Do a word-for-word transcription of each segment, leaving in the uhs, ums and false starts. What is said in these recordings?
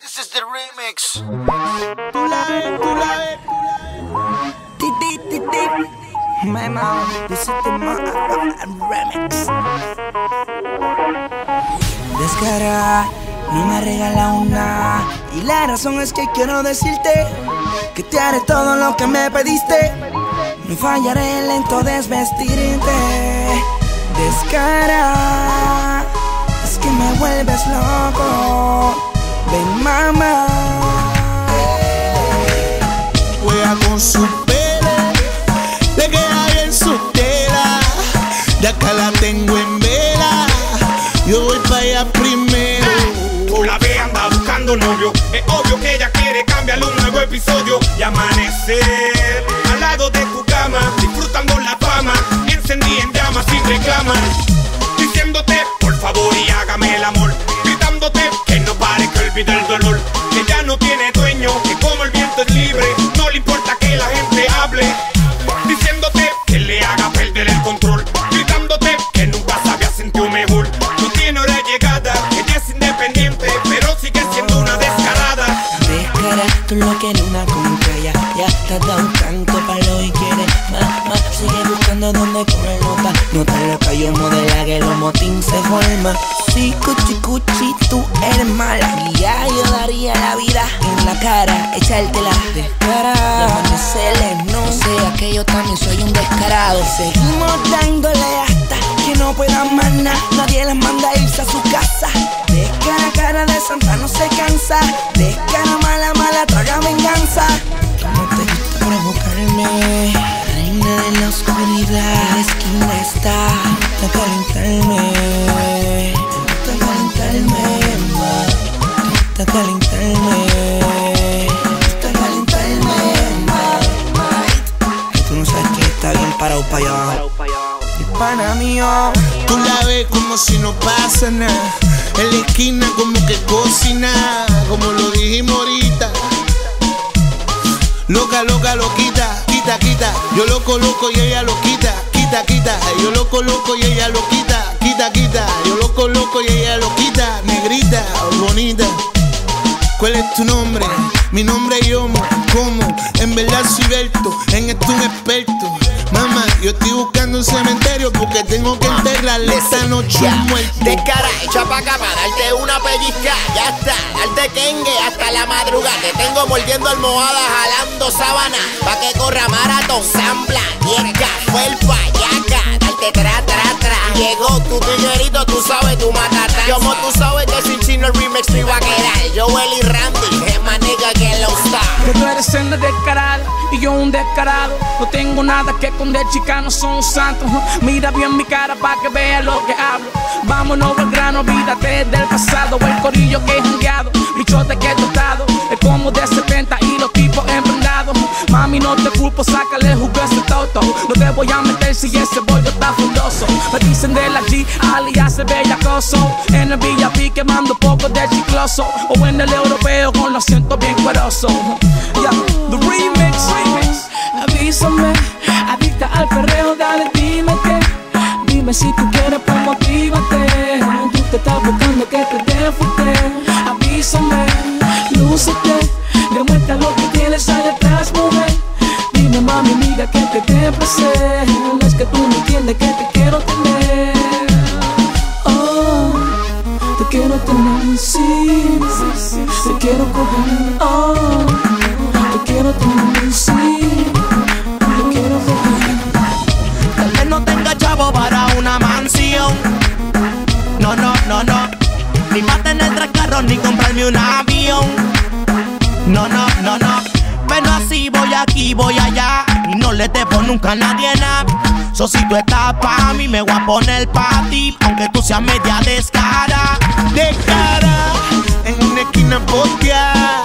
This is the remix. Tú la ves, tú la ves. Ti, ti, ti, ti. My mom, this is the mom remix. Descara, no me regala una. Y la razón es que quiero decirte que te haré todo lo que me pediste. No fallaré en lento desvestirte. Descara, es que me vuelves loco. Ven, mamá. Juega con su pele, le queda bien su tela. Ya acá la tengo en vela, yo voy pa' allá primero. Tú la ves, anda buscando novio. Es obvio que ella quiere cambiarle un nuevo episodio y amanecer al lado de tu cama, disfrutando la fama, encendí en llamas y reclaman, diciéndote por favor y hágame el amor, gritándote que no pare, que olvide el dolor, que ya no tiene dueño, que como el viento es libre, no le importa que la gente hable, diciéndote que le haga perder el control, gritándote que nunca se había sentido mejor, no tiene hora de llegada, ella es independiente, pero sigue siendo una descarada. Descara, tú lo quieres una contraria, ya te has dado un canto palo y quieres más, más. Sigue buscando donde comer nota, nota loca, yo modela que los motín se forma. Sí, cuchi cuchi, tú eres mala, y ya yo daría la vida en la cara, echártela. Descara, de amanecerles, no sea que yo también soy un descarado. Seguimos dándole hasta que no puedan más nada, nadie las manda a irse a su casa. Descara, cara de santa no se cansa, descara, mala, mala, traga venganza. ¿Cómo te gusta provocarme? Reina de la oscuridad, en la esquina está. Te gusta calentarme, te gusta calentarme, ma. Te gusta calentarme, te gusta calentarme, ma. Y tú no sabes que está bien parado pa' allá abajo. Y pana mío, Tú la ves como si no pasa nada, en la esquina como que cocina, como lo dijimos ahorita. Loca, loca, loquita, quita, quita. Yo lo coloco y ella lo quita, quita, quita. Yo lo coloco y ella lo quita, quita, quita. Yo lo coloco y ella lo quita. Negrita, bonita. ¿Cuál es tu nombre? Mi nombre es Yomo. ¿Cómo? En verdad soy Berto, en esto un experto. Mamá, yo estoy buscando un cementerio porque tengo que enterrarle esta noche un muerto. Descara, echa pa' acá pa' darte una pellizca. Ya está, darte kengue hasta la madrugada. Te tengo mordiendo almohada, jalando sábana, pa' que corra maratón, zambla, yesca, felpa, yaca, darte tra, tra, tra. Llegó tu tiguerito, tú sabes, tu matata. Como tú sabes que sin chino el remix no iba a quedar. Joel y Randy, es más nigga que los stars. Que tú eres senda descarada y yo un descarado. No tengo nada que esconder, chicas, no son santos. Mira bien mi cara pa' que veas lo que hablo. Vámonos al grano, olvídate del pasado. El corillo que he jangueado, bichote que he tratado. Es como de setenta y los tipos emprendados. Mami, no te culpo, sácale jugo a ese toto. No te voy a meter si ese bollo está fundoso. Me dicen de la G, alias el bellacoso. En el Villa P quemando poco de chicloso. O en el europeo con los asientos bien cuerosos. Yeah, the remix, remix. Avísame, adicta al perreo, dale, dime que. Dime si tú quieres, pues motívate. Tú te estás buscando que te defute. Avísame, lúcete, demuestra lo que tienes allá atrás, mujer. Dime, mami, amiga, que te dé placer. No es que tú no entiendes que te quiero tener. Oh, te quiero tener, sí. Te quiero coger, oh. Te quiero tener, sí. Te quiero coger. Tal vez no tenga chavo para una mansión. No, no, no, no. Ni para tener tres carros ni comprarme un avión. No, no, no, no. Pero así voy aquí, voy allá. Y no le tepo nunca a nadie nada. So si tú estás pa' mí, me voy a poner pa' ti. Aunque tú seas media descara. Descara, en una esquina posteada.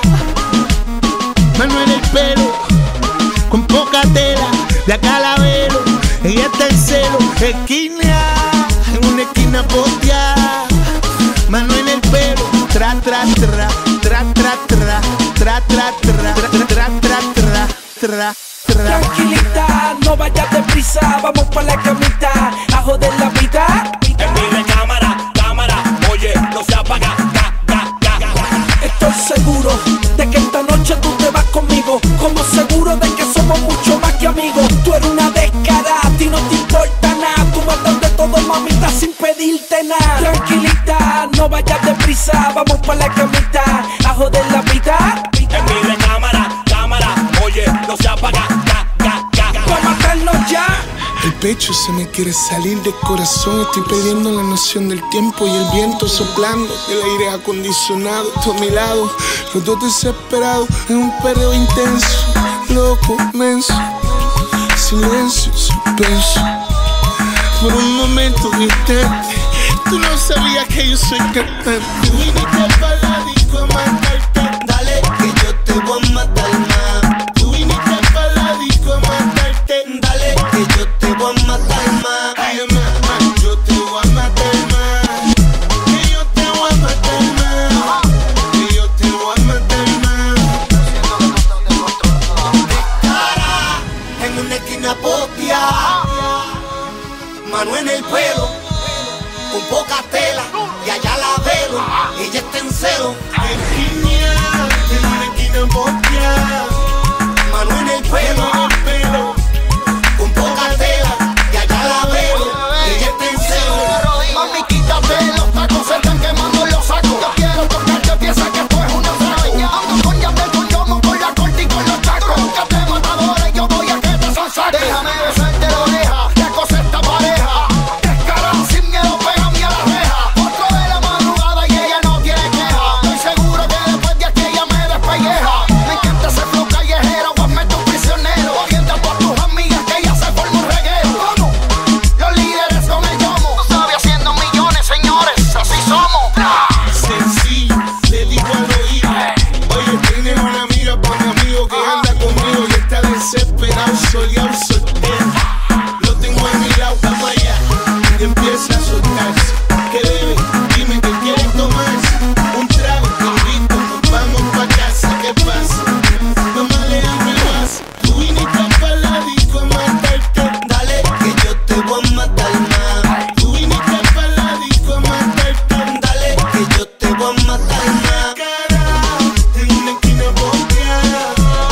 Manuel el pelo, con poca tela, de acá la velo. Ella está en celo, esquina, en una esquina posteada. Manuel el pelo, tra, tra, tra, tra, tra, tra, tra, tra, tra, tra, tra, tra, tra, tra. tranquilita, no vayas deprisa, vamos pa' la camita, a joder la vida. En mi cámara, cámara, oye, no se apaga, ga, ga, ga. Estoy seguro testigo de que esta noche tú te vas conmigo, como seguro de que somos mucho más que amigos. Tú eres una descarada, a ti no te importa nada, tú matas de todo, mamita, sin pedirte nada. Tranquilita, no vayas deprisa, vamos pa' la camita a joder la vida. En mi recámara, cámara, oye, no se apaga, ga, ga, ga, ga. Pa' matarnos ya. El pecho se me quiere salir del corazón. Estoy perdiendo la noción del tiempo y el viento soplando. El aire acondicionado, todo a mi lado. Los dos desesperados en un perreo intenso. Loco, menso. Silencio, suspenso. Por un momento distante, tú no sabías que yo soy cantante. Tú viniste para la disco a matarte. Dale, que yo te voy a matar más. Tú viniste para la disco a matarte. Dale, que yo te voy a matar más. Ay, más, yo te voy a matar más. Que yo te voy a matar más. Que yo te voy a matar más. Cara, en una esquina postia, mano en el pelo, con poca tela, y allá la veo, ella está en celo. Esquina, en una esquina postia, Mano en el pelo, pelo. con poca tela, y allá la veo, ella está en celo. Mami, quítate los tacos, se están quemando los sacos. Yo quiero tocarte, piensa que esto es una traveña. Ando con Yandel, con Yomo, con la corte y con los tacos. Búscate matadores, yo voy a que te sonsaque. Déjame besarte la oreja, la cosa está pareja. Descarado, sin miedo, pégame a la reja. Otro de la madrugada y ella no tiene queja. Estoy seguro que después de aquí ella me despelleja. Me encanta ese flow callejero, hazme tu prisionero. Orienta a tus amigas que ya se formó un reguero. ¿Cómo? Los líderes con el yomo. Tú sabes, haciendo millones, señores, así somos. Sencillo, le digo al oído. Oye, tienes una amiga pa' mi amigo que anda conmigo y está desesperado, soleado, soltero. Lo tengo a mi lado, vamos allá. Y empieza a soltarse. ¿Qué debe? Dime que quieres tomarse. Un trago, te invito, nos vamos pa' casa. ¿Qué pasa? Mamá, le dame el vaso. Tú viniste pa' la disco a matarte. Dale, que yo te voy a matar más. Tú viniste pa' la disco a matarte. Dale, que yo te voy a matar más. Cara, en una esquina boqueada.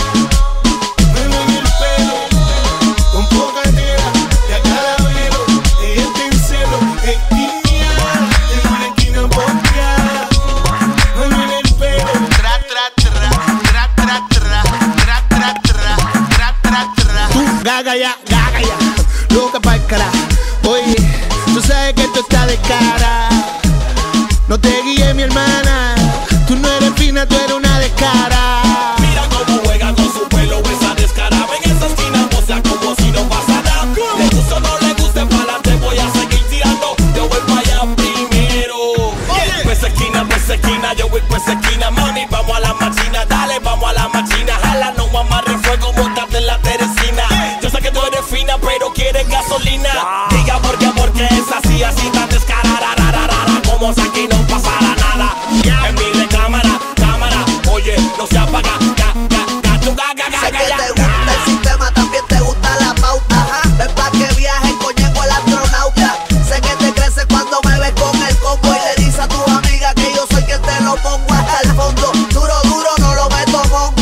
Mano en el pelo, con poca tela, y acá la veo, ella está en celo. Esquina, en una esquina boqueada. Mano en el pelo. Tra, tra, tra, tra, tra, tra, tra, tra, tra, tra, tra, tra. Tú, gaga ya, gaga ya, loca pa'l carajo. Oye, tú sabes que esto está de cara. No te guíes, mi hermana. Tú no eres fina, tú eres una descara. Mira cómo juega con su pelo, esa descarada. En esa esquina, o sea, como si no pasa nada. Le gusta o no le guste, pa'lante voy a seguir tirando. Yo voy pa' allá primero. Yeah. Pues esquina, pues esquina, yo voy pues esquina. Mami, vamos a la máquina, dale, vamos a la máquina. Jala, no amarre fuego, montarte en la Teresina. Yo sé que tú eres fina, pero quieres gasolina. Diga por qué, porque es así, así tan descarada, rara, rara, como si aquí no pasara nada. En mi recámara, cámara, oye, no se apaga, ga, ga, ga, tu, ga, ga, ga, Sé ga, que ya, te ga. gusta el sistema, también te gusta la pauta. Ven pa' que viajes, coñeco el astronauta. Sé que te crece cuando me ves con el combo y le dices a tus amigas que yo soy quien te lo pongo hasta el fondo. Duro, duro, no lo meto mongo.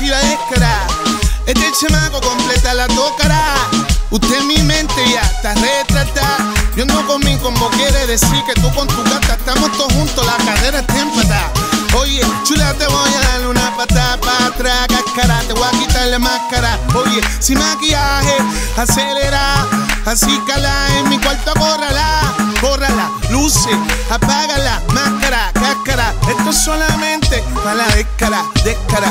si la descarada. Este chamaco completa la tocará. Usted en mi mente ya está retratada. Yo ando conmigo como quiere decir que tú con tu gata estamos todos juntos, la carrera está empatada. Oye, chula, te voy a dar una patada para atrás, cáscara, te voy a quitar la máscara. Oye, sin maquillaje, acelera, así cala en mi cuarto, córrala, córrala, luce, apágala, máscara, cáscara. Esto es solamente para la descara, descara.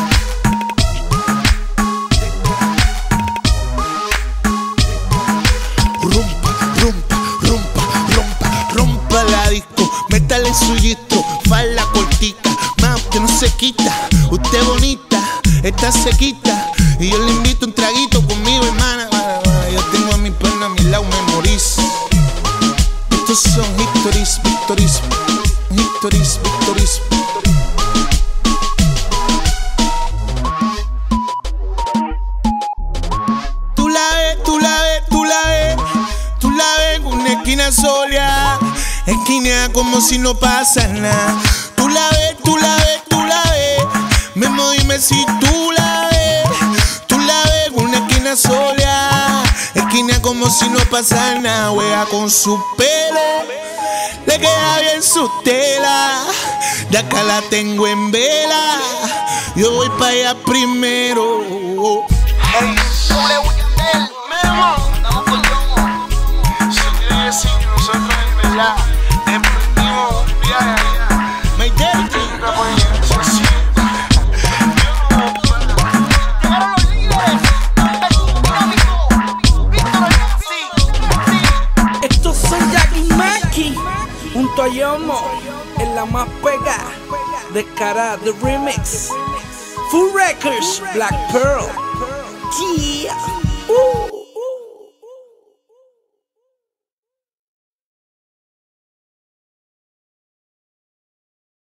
Métale su gistro, falda cortica, más que no se quita. Usted bonita, está sequita. Y yo le invito un traguito conmigo, hermana. Yo tengo a mi pana a mi lado, memorizo. Estos son histories, victories, histories, victories. Tú la ves, tú la ves, tú la ves. Tú la ves en una esquina sola. Esquinea como si no pasa nada. Tú la ves, tú la ves, tú la ves. Memo, dime si tú la ves. Tú la ves en una esquina sola. Esquinea como si no pasa nada. Juega con su pelo, le queda bien su tela. De acá la tengo en vela. Yo voy para allá primero. Hey, Memo, estamos con Yomo. Eso quiere decir que nosotros en verdad emprendimos un viaje allá. My daddy. Llegaron los líderes. Estos son Jackie y Maki junto a Yomo en la más pega, descarada de remix. Full Records, Black Pearl. Yeah. Uh.